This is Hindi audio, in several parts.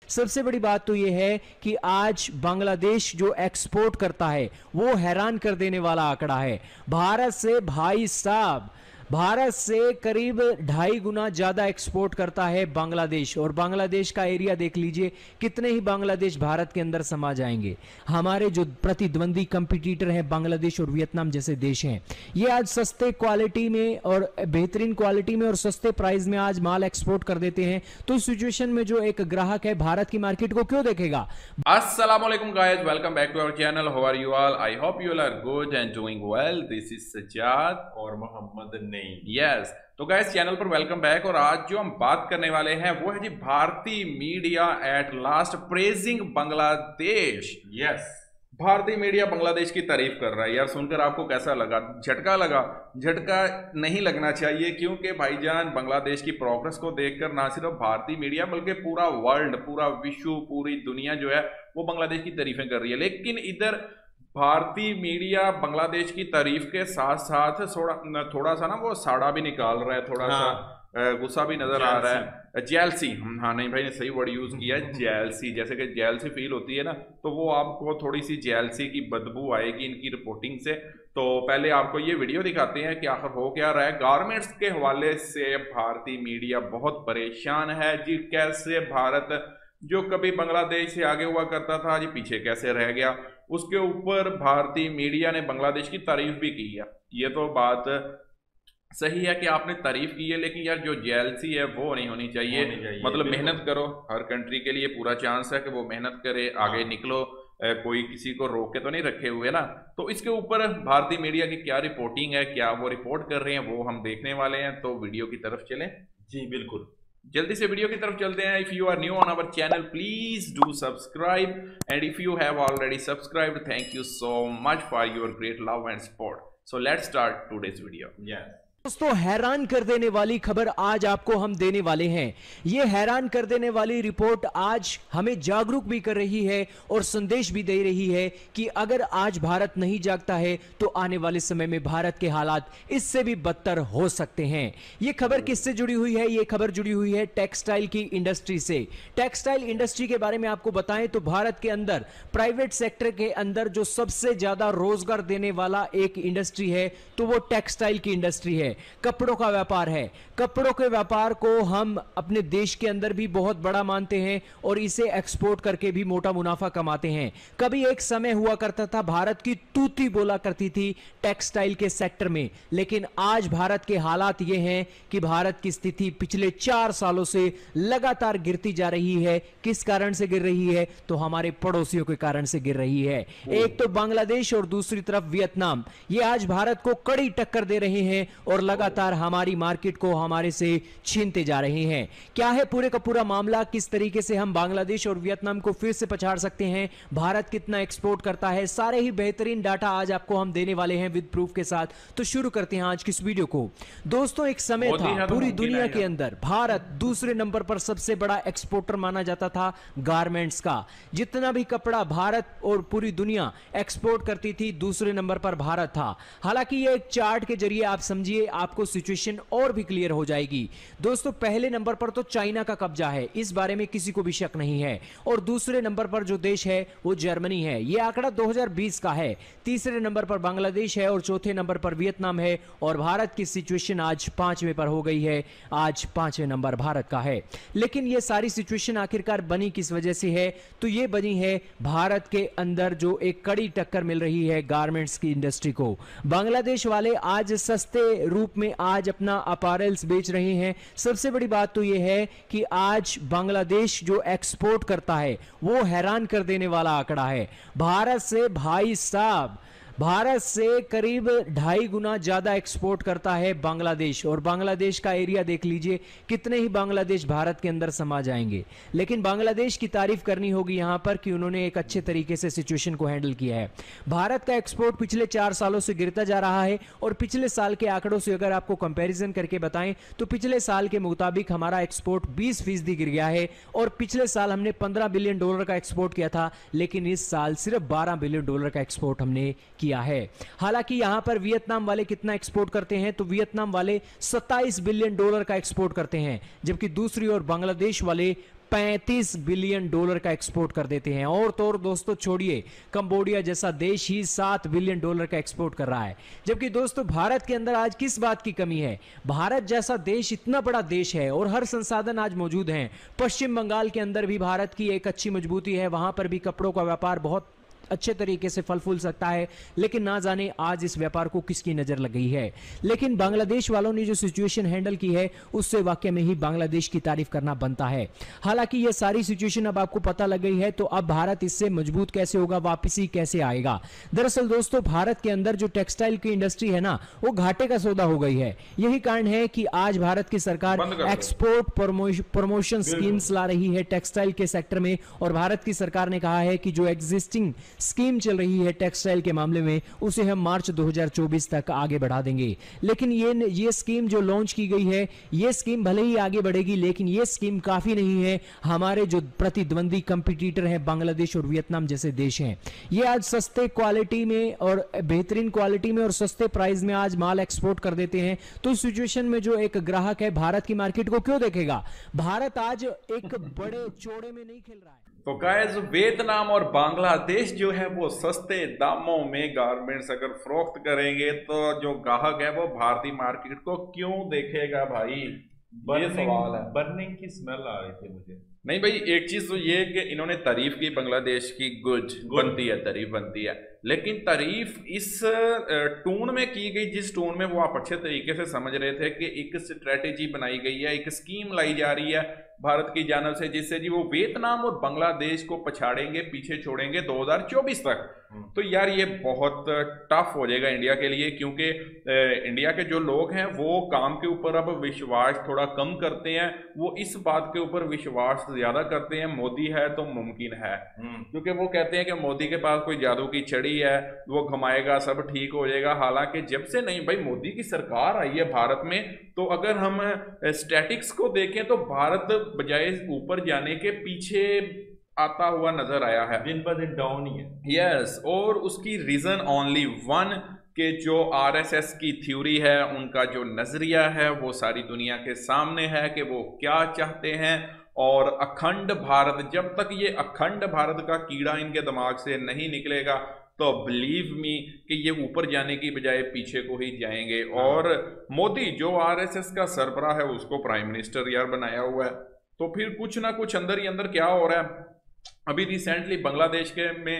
सबसे बड़ी बात तो यह है कि आज बांग्लादेश जो एक्सपोर्ट करता है वो हैरान कर देने वाला आंकड़ा है। भारत से भाई साहब, भारत से करीब 2.5 गुना ज्यादा एक्सपोर्ट करता है बांग्लादेश। और बांग्लादेश का एरिया देख लीजिए, कितने ही बांग्लादेश भारत के अंदर समा जाएंगे। हमारे जो प्रतिद्वंदी कंपटीटर हैं बांग्लादेश और वियतनाम जैसे देश हैं, ये आज सस्ते क्वालिटी में और बेहतरीन क्वालिटी में और सस्ते प्राइस में आज माल एक्सपोर्ट कर देते हैं। तो इस सिचुएशन में जो एक ग्राहक है भारत की मार्केट को क्यों देखेगा। अस्सलाम वालेकुम guys, welcome back to our channel. How are you all? I hope you all are good and doing well. This is Sajjad और मोहम्मद नहीं। यस, तो गाइस चैनल पर वेलकम बैक। और आज जो हम बात करने वाले हैं वो है जी भारतीय media at last praising Bangladesh. Yes, भारतीय मीडिया बांग्लादेश की तारीफ कर रहा है। यार सुनकर आपको कैसा लगा? झटका लगा? झटका नहीं लगना चाहिए, क्योंकि भाईजान बांग्लादेश की प्रोग्रेस को देखकर ना सिर्फ भारतीय मीडिया बल्कि पूरा वर्ल्ड, पूरा विश्व, पूरी दुनिया जो है वो बांग्लादेश की तारीफें कर रही है। लेकिन इधर भारतीय मीडिया बांग्लादेश की तारीफ के साथ साथ थोड़ा सा ना वो साड़ा भी निकाल रहा है, थोड़ा सा गुस्सा भी नजर आ रहा है। जेलसी, हाँ नहीं भाई ने सही वर्ड यूज किया है, जेलसी। जैसे कि जेलसी फील होती है ना, तो वो आपको थोड़ी सी जेलसी की बदबू आएगी इनकी रिपोर्टिंग से। तो पहले आपको ये वीडियो दिखाते हैं कि आखिर हो क्या रहा है। गारमेंट्स के हवाले से भारतीय मीडिया बहुत परेशान है जी। कैसे भारत जो कभी बांग्लादेश से आगे हुआ करता था, जी पीछे कैसे रह गया। उसके ऊपर भारतीय मीडिया ने बांग्लादेश की तारीफ भी की है। ये तो बात सही है कि आपने तारीफ की है, लेकिन यार जो जेलसी है वो नहीं होनी चाहिए। मतलब मेहनत करो, हर कंट्री के लिए पूरा चांस है कि वो मेहनत करे, आगे निकलो। कोई किसी को रोक के तो नहीं रखे हुए ना। तो इसके ऊपर भारतीय मीडिया की क्या रिपोर्टिंग है, क्या वो रिपोर्ट कर रहे हैं, वो हम देखने वाले हैं। तो वीडियो की तरफ चलें। जी बिल्कुल, जल्दी से वीडियो की तरफ चलते हैं। If you are new on our channel please do subscribe, and if you have already subscribed thank you so much for your great love and support. So let's start today's video. दोस्तों, हैरान कर देने वाली खबर आज आपको हम देने वाले हैं। यह हैरान कर देने वाली रिपोर्ट आज हमें जागरूक भी कर रही है और संदेश भी दे रही है कि अगर आज भारत नहीं जागता है तो आने वाले समय में भारत के हालात इससे भी बदतर हो सकते हैं। यह खबर किससे जुड़ी हुई है? यह खबर जुड़ी हुई है टेक्सटाइल की इंडस्ट्री से। टेक्सटाइल इंडस्ट्री के बारे में आपको बताएं तो भारत के अंदर प्राइवेट सेक्टर के अंदर जो सबसे ज्यादा रोजगार देने वाला एक इंडस्ट्री है तो वो टेक्सटाइल की इंडस्ट्री है, कपड़ों का व्यापार है। कपड़ों के व्यापार को हम अपने देश के अंदर भी बहुत बड़ा मानते हैं और इसे एक्सपोर्ट करके भी मोटा मुनाफा कमाते हैं। कभी एक समय हुआ करता था भारत की तूती बोला करती थी टेक्सटाइल के सेक्टर में, लेकिन आज भारत के हालात ये हैं कि भारत की स्थिति पिछले 4 सालों से लगातार गिरती जा रही है। किस कारण से गिर रही है? तो हमारे पड़ोसियों के कारण से गिर रही है। एक तो बांग्लादेश और दूसरी तरफ वियतनाम, ये आज भारत को कड़ी टक्कर दे रहे हैं और लगातार हमारी मार्केट को हमारे से छीनते जा रहे हैं। क्या है पूरे का पूरा मामला? किस तरीके से हम बांग्लादेश और वियतनाम को फिर से पछाड़ सकते हैं? भारत कितना एक्सपोर्ट करता है? सारे ही बेहतरीन डाटा आज आपको हम देने वाले हैं विद प्रूफ के साथ। तो शुरू करते हैं आज की इस वीडियो को। दोस्तों, एक समय था पूरी दुनिया के अंदर भारत दूसरे नंबर पर सबसे बड़ा एक्सपोर्टर माना जाता था गारमेंट्स का। जितना भी कपड़ा भारत और पूरी दुनिया एक्सपोर्ट करती थी, दूसरे नंबर पर भारत था। हालांकि ये एक चार्ट के जरिए आप समझिए, आपको सिचुएशन और भी क्लियर हो जाएगी। दोस्तों, पहले नंबर पर तो चाइना का कब्जा है, इस बारे में किसी को भी शक नहीं है। और दूसरे नंबर पर जो देश है वो जर्मनी है। यह आंकड़ा 2020 का है। तीसरे नंबर पर बांग्लादेश है और चौथे नंबर पर वियतनाम है। और भारत की सिचुएशन आज 5वें पर हो गई है। आज 5वें नंबर भारत का है। लेकिन यह सारी सिचुएशन आखिरकार बनी किस वजह से है? तो यह बनी है भारत के अंदर जो एक कड़ी टक्कर मिल रही है गारमेंट्स की इंडस्ट्री को। बांग्लादेश वाले आज सस्ते रूप में आज अपना अपैरल्स बेच रहे हैं। सबसे बड़ी बात तो यह है कि आज बांग्लादेश जो एक्सपोर्ट करता है वो हैरान कर देने वाला आंकड़ा है। भारत से भाई साहब, भारत से करीब 2.5 गुना ज्यादा एक्सपोर्ट करता है बांग्लादेश। और बांग्लादेश का एरिया देख लीजिए, कितने ही बांग्लादेश भारत के अंदर समा जाएंगे। लेकिन बांग्लादेश की तारीफ करनी होगी यहां पर कि उन्होंने एक अच्छे तरीके से सिचुएशन को हैंडल किया है। भारत का एक्सपोर्ट पिछले 4 सालों से गिरता जा रहा है और पिछले साल के आंकड़ों से अगर आपको कंपैरिजन करके बताएं तो पिछले साल के मुताबिक हमारा एक्सपोर्ट 20% गिर गया है। और पिछले साल हमने $15 बिलियन का एक्सपोर्ट किया था, लेकिन इस साल सिर्फ $12 बिलियन का एक्सपोर्ट हमने किया है। हालांकि यहां पर वियतनाम वाले कितना एक्सपोर्ट करते हैं? तो वियतनाम वाले $27 बिलियन का एक्सपोर्ट करते हैं, जबकि दूसरी ओर बांग्लादेश वाले $35 बिलियन का एक्सपोर्ट कर देते हैं। और तो और दोस्तों छोड़िए, कंबोडिया जैसा देश ही $7 बिलियन का एक्सपोर्ट कर रहा है। जबकि दोस्तों भारत के अंदर आज किस बात की कमी है? भारत जैसा देश इतना बड़ा देश है और हर संसाधन आज मौजूद हैं। पश्चिम बंगाल के अंदर भी भारत की एक अच्छी मजबूती है, वहां पर भी कपड़ों का व्यापार बहुत अच्छे तरीके से फल फूल सकता है, लेकिन ना जाने आज इस व्यापार को किसकी नजर लग गई है। लेकिन बांग्लादेश वालों ने जो सिचुएशन हैंडल की है उससे वाकई में ही बांग्लादेश की तारीफ करना बनता है। हालांकि ये सारी सिचुएशन अब आपको पता लग गई है, तो अब भारत इससे मजबूत कैसे होगा, वापसी कैसे आएगा? दरअसल दोस्तों भारत के अंदर जो टेक्सटाइल की इंडस्ट्री है ना, वो घाटे का सौदा हो गई है। यही कारण है कि आज भारत की सरकार एक्सपोर्ट प्रमोशन स्कीम्स ला रही है टेक्सटाइल के सेक्टर में, और भारत की सरकार ने कहा है कि जो एग्जिस्टिंग स्कीम चल रही है टेक्सटाइल के मामले में उसे हम मार्च 2024 तक आगे बढ़ा देंगे। लेकिन ये स्कीम जो लॉन्च की गई है, ये स्कीम भले ही आगे बढ़ेगी, लेकिन ये स्कीम काफी नहीं है। हमारे जो प्रतिद्वंदी कंपटीटर हैं बांग्लादेश और वियतनाम जैसे देश हैं, ये आज सस्ते क्वालिटी में और बेहतरीन क्वालिटी में और सस्ते प्राइस में आज माल एक्सपोर्ट कर देते हैं। तो इस सिचुएशन में जो एक ग्राहक है भारत की मार्केट को क्यों देखेगा? भारत आज एक बड़े चौड़े में नहीं खेल रहा है। तो गाइस, वियतनाम और बांग्लादेश जो है वो सस्ते दामों में गारमेंट्स अगर फरोख्त करेंगे तो जो ग्राहक है वो भारतीय मार्केट को क्यों देखेगा भाई? ये सवाल है। बर्निंग की स्मेल आ रही थी मुझे। नहीं भाई, एक चीज तो ये है कि इन्होंने तारीफ की बांग्लादेश की, गुड बनती है, तारीफ बनती है, लेकिन तारीफ इस टून में की गई जिस टून में वो आप अच्छे तरीके से समझ रहे थे कि एक स्ट्रेटेजी बनाई गई है, एक स्कीम लाई जा रही है भारत की जानब से, जिससे जी वो वियतनाम और बांग्लादेश को पछाड़ेंगे, पीछे छोड़ेंगे 2024 तक। तो यार ये बहुत टफ हो जाएगा इंडिया के लिए, क्योंकि इंडिया के जो लोग हैं वो काम के ऊपर अब विश्वास थोड़ा कम करते हैं, वो इस बात के ऊपर विश्वास ज्यादा करते हैं मोदी है तो मुमकिन है, क्योंकि वो कहते हैं कि मोदी के पास कोई जादू की छड़ी है, वो घुमाएगा सब ठीक हो जाएगा। हालांकि जब से नहीं भाई मोदी की सरकार आई है भारत में, तो अगर हम स्टैटिक्स को देखें तो भारत बजाय ऊपर जाने के पीछे आता हुआ नजर आया है, दिन पर दिन डाउन ही है। यस, और उसकी रीजन ओनली वन के जो आरएसएस की थ्योरी है, उनका जो नजरिया है वो सारी दुनिया के सामने है कि वो क्या चाहते हैं। और अखंड भारत, जब तक ये अखंड भारत का कीड़ा इनके दिमाग से नहीं निकलेगा तो बिलीव मी कि ये ऊपर जाने की बजाय पीछे को ही जाएंगे। और मोदी जो आरएसएस का सरबराह है उसको प्राइम मिनिस्टर यार बनाया हुआ है, तो फिर कुछ ना कुछ अंदर ही अंदर क्या हो रहा है। अभी रिसेंटली बांग्लादेश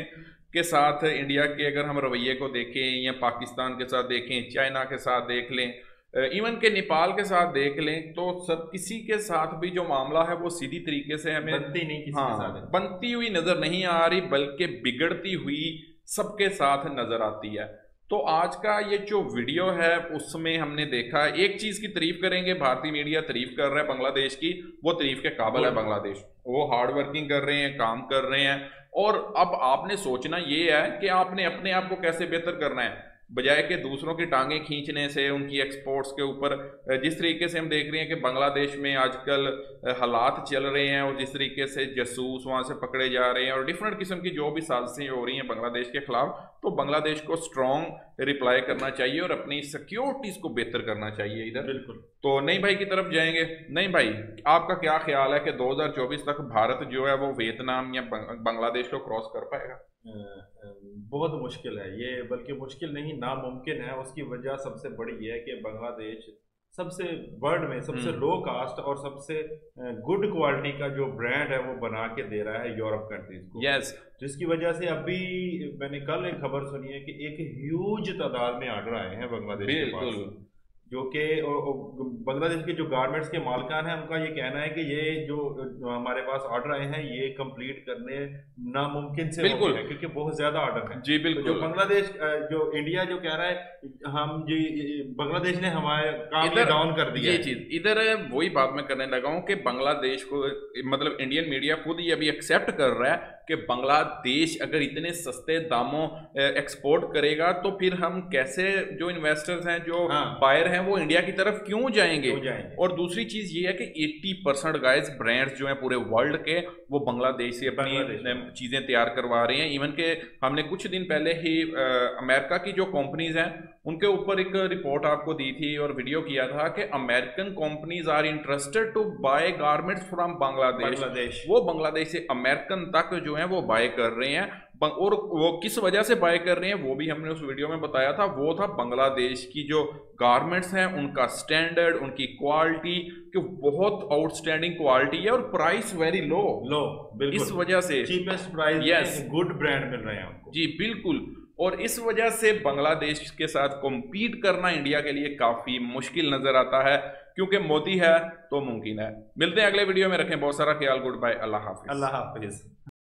के साथ इंडिया के अगर हम रवैये को देखें, या पाकिस्तान के साथ देखें, चाइना के साथ देख लें, इवन के नेपाल के साथ देख लें, तो सब किसी के साथ भी जो मामला है वो सीधी तरीके से हमें बनती नहीं, किसी के साथ बनती हुई नजर नहीं आ रही, बल्कि बिगड़ती हुई सबके साथ नजर आती है। तो आज का ये जो वीडियो है उसमें हमने देखा, एक चीज की तारीफ करेंगे, भारतीय मीडिया तारीफ कर रहा है बांग्लादेश की, वो तारीफ के काबिल है बांग्लादेश, वो हार्ड वर्किंग कर रहे हैं, काम कर रहे हैं। और अब आपने सोचना ये है कि आपने अपने आप को कैसे बेहतर करना है, बजाय के दूसरों की टांगें खींचने से, उनकी एक्सपोर्ट्स के ऊपर। जिस तरीके से हम देख रहे हैं कि बांग्लादेश में आजकल हालात चल रहे हैं, और जिस तरीके से जासूस वहाँ से पकड़े जा रहे हैं, और डिफरेंट किस्म की जो भी साजिशें हो रही हैं बांग्लादेश के खिलाफ, तो बांग्लादेश को स्ट्रॉन्ग रिप्लाई करना चाहिए और अपनी सिक्योरिटीज को बेहतर करना चाहिए इधर। बिल्कुल। तो नई भाई की तरफ जाएंगे। नहीं भाई, आपका क्या ख्याल है कि 2024 तक भारत जो है वो वियतनाम या बांग्लादेश को क्रॉस कर पाएगा? बहुत मुश्किल है ये, बल्कि मुश्किल नहीं, नामुमकिन है। उसकी वजह सबसे बड़ी ये है कि बांग्लादेश सबसे वर्ल्ड में सबसे लो कास्ट और सबसे गुड क्वालिटी का जो ब्रांड है वो बना के दे रहा है यूरोप कंट्रीज को। यस, जिसकी वजह से अभी मैंने कल एक खबर सुनी है कि एक ह्यूज तादाद में ऑर्डर आए हैं बांग्लादेश के पास, जो कि बांग्लादेश के जो गारमेंट्स के मालिकान हैं उनका ये कहना है कि ये जो हमारे पास ऑर्डर आए हैं ये कंप्लीट करने नामुमकिन से बिल्कुल है, क्योंकि बहुत ज्यादा ऑर्डर हैं। जी बिल्कुल। तो जो बांग्लादेश जो इंडिया जो कह रहा है हम जी, बांग्लादेश ने हमारे काम डाउन कर दिया, ये चीज इधर वही बात मैं करने लगा हूँ कि बांग्लादेश को, मतलब इंडियन मीडिया खुद ही अभी एक्सेप्ट कर रहा है कि बांग्लादेश अगर इतने सस्ते दामों एक्सपोर्ट करेगा तो फिर हम कैसे, जो इन्वेस्टर्स हैं, जो बायर हैं, वो इंडिया की तरफ क्यों जाएंगे। और दूसरी चीज ये है कि 80% गाइस ब्रांड्स जो हैं पूरे वर्ल्ड के वो बांग्लादेश से अपनी चीजें तैयार करवा रहे हैं। इवन के हमने कुछ दिन पहले ही अमेरिका की जो कंपनीज हैं उनके ऊपर एक रिपोर्ट आपको दी थी और वीडियो किया था कि American companies are interested to buy garments from Bangladesh. वो बांग्लादेश से अमेरिकन तक जो है वो बाय कर रहे हैं, और वो किस वजह से बाय कर रहे हैं वो भी हमने उस वीडियो में बताया था। वो था बांग्लादेश की जो गारमेंट्स हैं उनका स्टैंडर्ड, उनकी क्वालिटी, कि बहुत आउटस्टैंडिंग क्वालिटी है और प्राइस वेरी लो बिल्कुल, इस वजह से चीपेस्ट प्राइस, गुड ब्रांड मिल रहे हैं हमको। जी बिल्कुल, और इस वजह से बांग्लादेश के साथ कॉम्पीट करना इंडिया के लिए काफी मुश्किल नजर आता है, क्योंकि मोदी है तो मुमकिन है। मिलते हैं अगले वीडियो में, रखें बहुत सारा ख्याल, गुड बाय, अल्लाह हाफिज। अल्लाह हाफिज।